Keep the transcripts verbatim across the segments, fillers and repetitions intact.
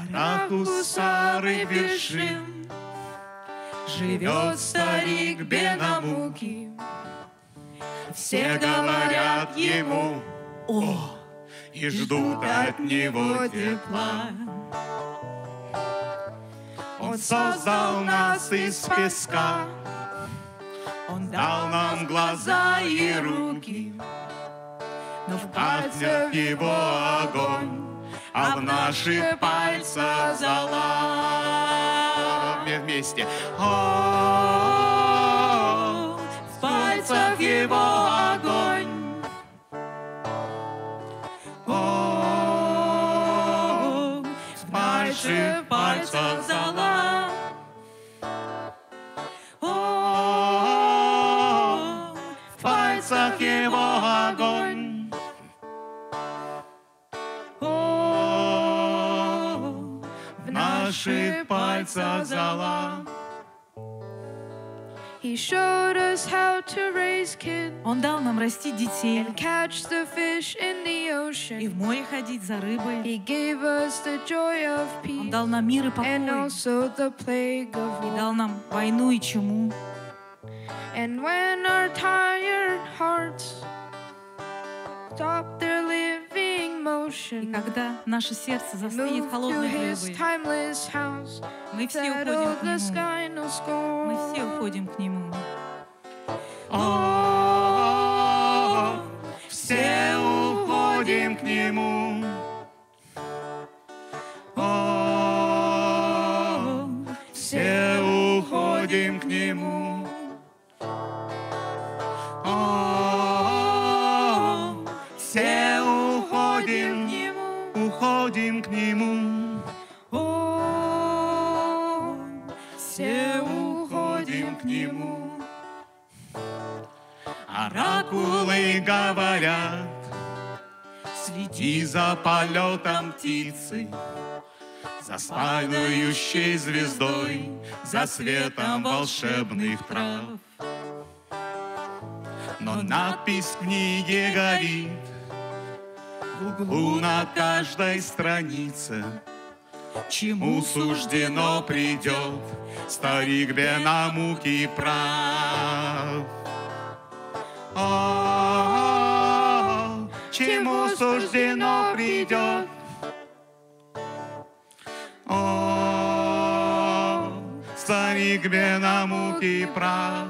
горах у старых вершин живет старик Бенамуки. Все говорят ему «О!» и ждут от него тепла. Он создал нас из песка, Он дал нам глаза и руки, но в пальцах его огонь, а в наших пальцах зола. Вместе. О, в пальцах его огонь. О, в наших пальцах зола. О, в пальцах его огонь. В наших пальцах зола. He showed us how to raise kids. Он дал нам расти детей and catch the fish in the и ocean. в море ходить за рыбой. He gave us the joy of Он peace дал нам мир и and покой. also the plague of И war. дал нам войну и чуму. And when our tired hearts stop their living И motion, когда наше сердце застынет move to холодной his глыбой, timeless house, мы все that уходим all к the Нему. sky no score. Мы все уходим к Нему. О, все уходим к нему. О, все уходим к нему. О, все уходим к нему. Уходим к нему. О, Все уходим к нему. Оракулы говорят, следи за полетом птицы, за падающей звездой, за светом волшебных трав. Но надпись в книге горит в углу на каждой странице. Чему суждено придет старик Бенамуки прав. О, чему суждено придет. О, старик Бенамуки прав.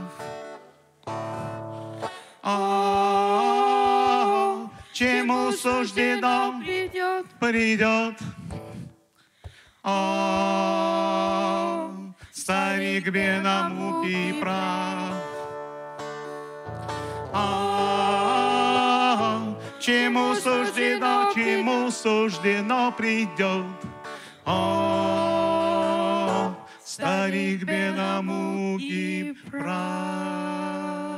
О, чему суждено придет. придет. О, старик Бенамуки прав. О, чему суждено, чему суждено придет. О, старик Бенамуки прав.